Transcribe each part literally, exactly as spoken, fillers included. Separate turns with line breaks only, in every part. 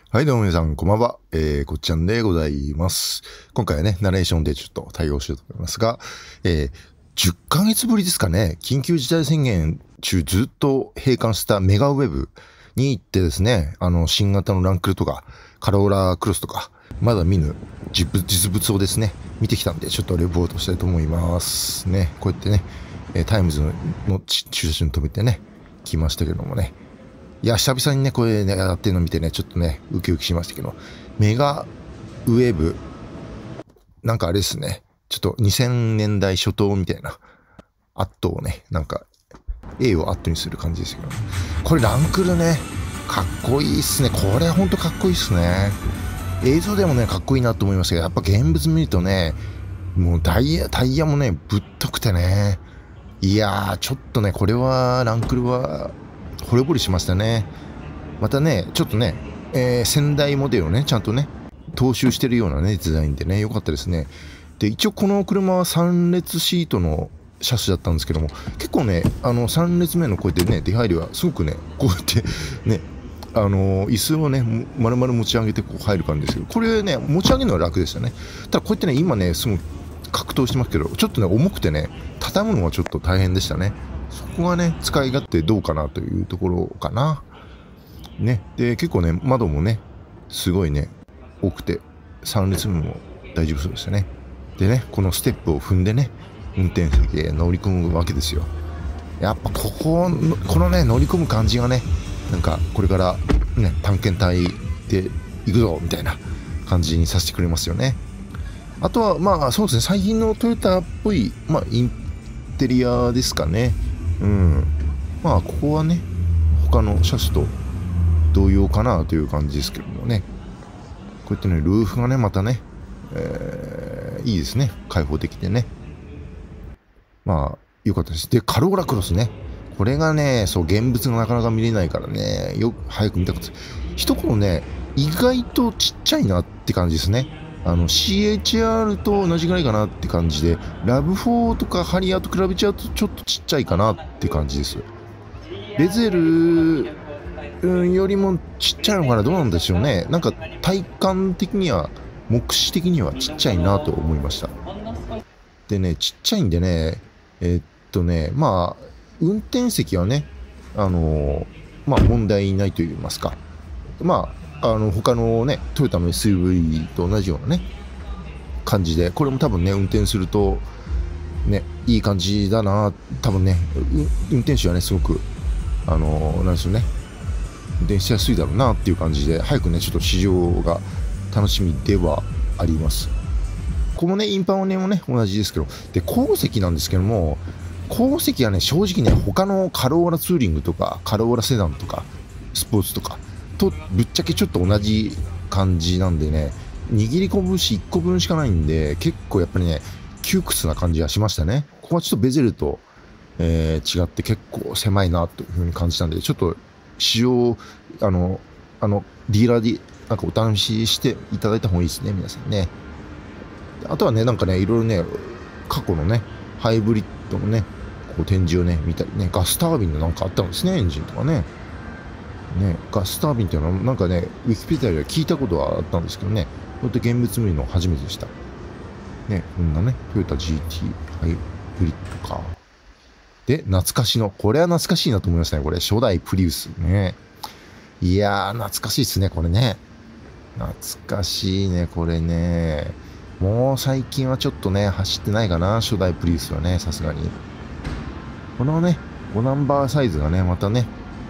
はい、どうも皆さん、こんばんは。えー、こっちゃんでございます。今回はね、ナレーションでちょっと対応しようと思いますが、えー、じゅっかげつぶりですかね、緊急事態宣言中ずっと閉館したメガウェブに行ってですね、あの、新型のランクルとか、カローラクロスとか、まだ見ぬ実物実物をですね、見てきたんで、ちょっとレポートしたいと思いますね。こうやってね、タイムズの駐車場に止めてね、来ましたけどもね。いや、久々にね、これね、やってるの見てね、ちょっとね、ウキウキしましたけど、メガウェーブ、なんかあれですね、ちょっとにせんねんだい初頭みたいな、アットをね、なんか、A をアットにする感じですけど、これランクルね、かっこいいっすね。これほんとかっこいいっすね。映像でもね、かっこいいなと思いましたけど、やっぱ現物見るとね、もうダイヤ、タイヤもね、ぶっとくてね、いやー、ちょっとね、これは、ランクルは、惚れ惚れしましたね。またね、ちょっとね、えー、先代モデルをね、ちゃんとね、踏襲してるようなね、デザインでね、良かったですね。で、一応この車はさん列シートの車種だったんですけども、結構ね、あの、さん列目のこうやってね、出入りはすごくね、こうやってね、あのー、椅子をね、丸々持ち上げてこう入る感じですけど、これね、持ち上げるのは楽でしたね。ただこうやってね、今ね、すごい格闘してますけど、ちょっとね、重くてね、畳むのはちょっと大変でしたね。そこがね、使い勝手どうかなというところかな。ね。で、結構ね、窓もね、すごいね、多くて、さん列目も大丈夫そうでしたね。でね、このステップを踏んでね、運転席へ乗り込むわけですよ。やっぱここ、このね、乗り込む感じがね、なんかこれからね、探検隊で行くぞ、みたいな感じにさせてくれますよね。あとは、まあそうですね、最近のトヨタっぽい、まあインテリアですかね。うん。まあここはね、他の車種と同様かなという感じですけどもね。こうやってね、ルーフがね、またね、えー、いいですね。開放的でね。まあ、良かったです。で、カローラクロスね。これがね、そう、現物がなかなか見れないからね、よく早く見たかったです。一頃ね、意外とちっちゃいなって感じですね。あの シーエイチアール と同じぐらいかなって感じで、ラブフォーとかハリアーと比べちゃうとちょっとちっちゃいかなって感じです。ベゼルよりもちっちゃいのかな、どうなんでしょうね。なんか体感的には、目視的にはちっちゃいなと思いました。でね、ちっちゃいんでね、えー、っとね、まあ、運転席はね、あのー、まあ問題ないと言いますか。まあ、あの、他のね、トヨタの エスユーブイ と同じようなね、感じで、これも多分ね、運転すると、ね、いい感じだな、多分ね、運転手はね、すごく、あのー、なんですよね、運転しやすいだろうなっていう感じで、早くね、ちょっと試乗が楽しみではあります。このね、インパオネもね、同じですけど、で、後席なんですけども、後席はね、正直ね、他のカローラツーリングとか、カローラセダンとか、スポーツとか、とぶっちゃけちょっと同じ感じなんでね、握り拳いっこぶんしかないんで、結構やっぱりね、窮屈な感じはしましたね。ここはちょっとベゼルと、えー、違って結構狭いなというふうに感じたんで、ちょっと使用、あの、あの、ディーラーでなんかお試ししていただいた方がいいですね、皆さんね。あとはね、なんかね、いろいろね、過去のね、ハイブリッドのね、こう展示をね、見たりね、ガスタービンのなんかあったんですね、エンジンとかね。ね、ガスタービンっていうのは、なんかね、ウィキペディアでは聞いたことはあったんですけどね、こうやって現物見るの初めてでした。ね、こんなね、トヨタ ジーティー ハイブリッドカー。で、懐かしの、これは懐かしいなと思いましたね、これ、初代プリウスね。いやー、懐かしいですね、これね。懐かしいね、これね。もう最近はちょっとね、走ってないかな、初代プリウスはね、さすがに。このね、ごナンバーサイズがね、またね、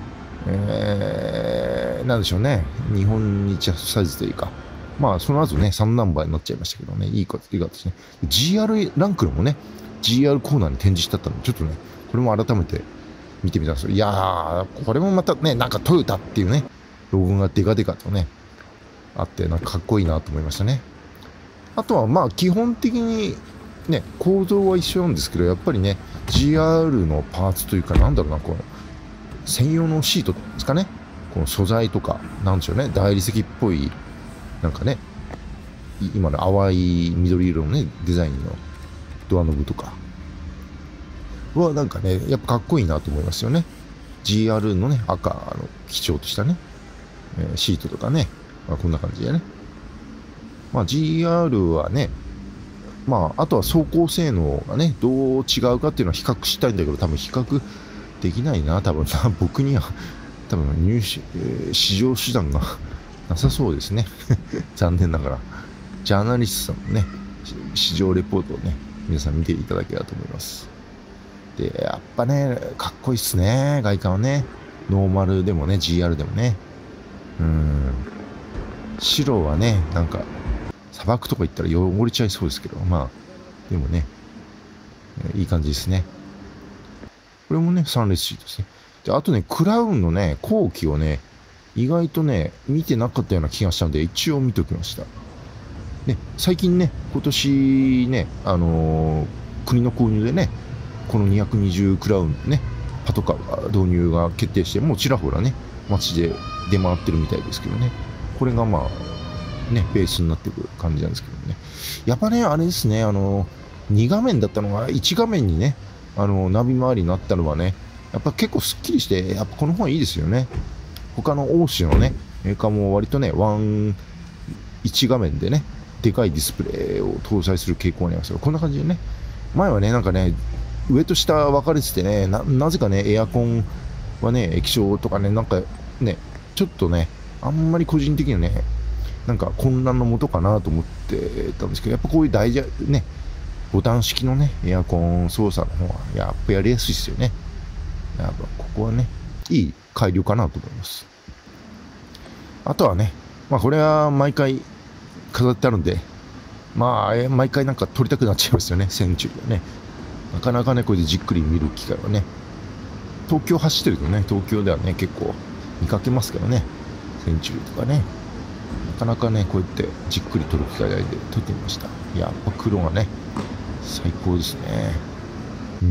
えー、なんでしょうね、日本日サイズというか、まあ、その後ね、さんナンバーになっちゃいましたけどね、いいか、いいかですね。ジーアール ランクルもね、ジーアール コーナーに展示してあったので、ちょっとね、これも改めて見てみたんですよ。いやー、これもまたね、なんかトヨタっていうね、ロゴがデカデカとね、あって、なんかかっこいいなと思いましたね。あとはまあ基本的にね、構造は一緒なんですけど、やっぱりね、ジーアール のパーツというか、なんだろうな、この専用のシートですかね、この素材とか、なんでしょうね、大理石っぽい、なんかね、今の淡い緑色のね、デザインのドアノブとかはなんかね、やっぱかっこいいなと思いますよね。ジーアール のね、赤の基調としたね、シートとかね、 まあ、こんな感じでね。まあ ジーアール はね、まああとは走行性能がね、どう違うかっていうのを比較したいんだけど、多分比較できないな、多分な、僕には多分入手、えー、試乗手段がなさそうですね。残念ながら。ジャーナリストさんのね、試乗レポートをね、皆さん見ていただければと思います。で、やっぱね、かっこいいっすね、外観はね。ノーマルでもね、ジーアール でもね。うん。白はね、なんか、砂漠とか行ったら汚れちゃいそうですけど、まあ、でもね、いい感じですね。これもね、サンレスシートですね。で、あとね、クラウンのね、後期をね、意外とね、見てなかったような気がしたので、一応見ておきました。ね、最近ね、今年ね、あのー、国の購入でね、このにひゃくにじゅうクラウンね、パトカー導入が決定して、もうちらほらね、街で出回ってるみたいですけどね、これがまあ、ね、ベースになってくる感じなんですけどね。やっぱね、あれですね、あのー、に画面だったのがいち画面にね、あのー、ナビ周りになったのはね、やっぱ結構すっきりして、やっぱこの方がいいですよね。他の欧州のね、メーカーも割とね、ワン、いち画面でね、でかいディスプレイを搭載する傾向にありますよ。こんな感じでね、前はね、なんかね、上と下分かれててね、な, なぜかね、エアコンはね、液晶とかね、なんかね、ちょっとね、あんまり個人的にはね、なんか混乱のもとかなと思ってたんですけど、やっぱこういう大事ね、ボタン式のね、エアコン操作の方は、やっぱやりやすいですよね。やっぱここはね、いい改良かなと思います。あとはね、まあこれは毎回飾ってあるんで、まあ毎回なんか撮りたくなっちゃいますよね、センチュリーはね。なかなかね、これでじっくり見る機会はね、東京走ってるとね、東京ではね、結構見かけますけどね、センチュリーとかね。なかなかね、こうやってじっくり撮る機会で撮ってみました。やっぱ黒がね、最高ですね。うん。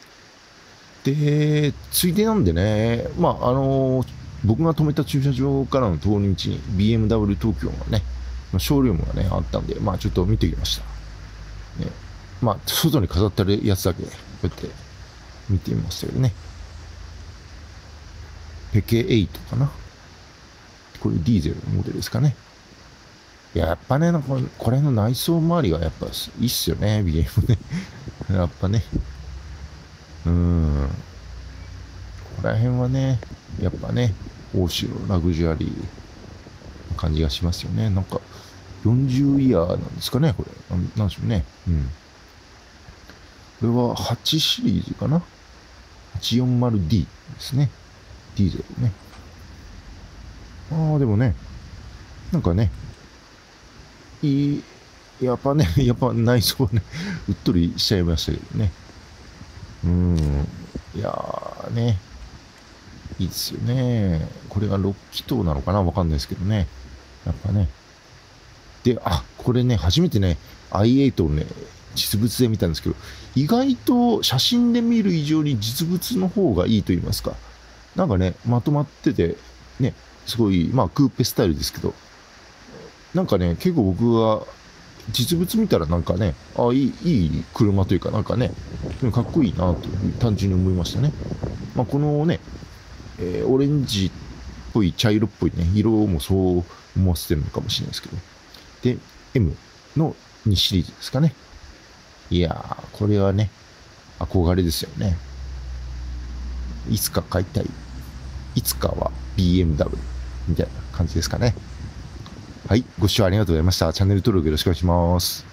で、ついでなんでね、まあ、あのー、僕が止めた駐車場からの通り道に ビーエムダブリュー 東京がね、ショールームがね、あったんで、まあちょっと見てきました。ね、まあ、外に飾ってあるやつだけ、こうやって見てみましたけどね。ペケエイトかな。これディーゼルのモデルですかね。やっぱね、なんかこれの内装周りがやっぱいいっすよね、ビーエム ね。やっぱね。うーん。ここら辺はね、やっぱね、欧州のラグジュアリーな感じがしますよね。なんか、よんじゅうイヤーなんですかね、これ。ななんでしょうね。うん。これははちシリーズかな ?はちよんまるディー ですね。ディーゼルね。ああ、でもね、なんかね、いい、やっぱね、やっぱ内装はね、うっとりしちゃいましたけどね。うーん。いやーね、いいですよね。これがろっ気筒なのかなわかんないですけどね。やっぱね。で、あ、これね、初めてね、アイエイト をね、実物で見たんですけど、意外と写真で見る以上に実物の方がいいと言いますか。なんかね、まとまってて、ね、すごい、まあ、クーペスタイルですけど、なんかね、結構僕は、実物見たらなんかね、あ、いい、いい車というか、なんかね、かっこいいなと単純に思いましたね。まあ、このね、えー、オレンジっぽい、茶色っぽいね、色もそう思わせてるのかもしれないですけど。で、M のにシリーズですかね。いやー、これはね、憧れですよね。いつか買いたい。いつかは ビーエムダブリュー みたいな感じですかね。はい、ご視聴ありがとうございました。チャンネル登録よろしくお願いします。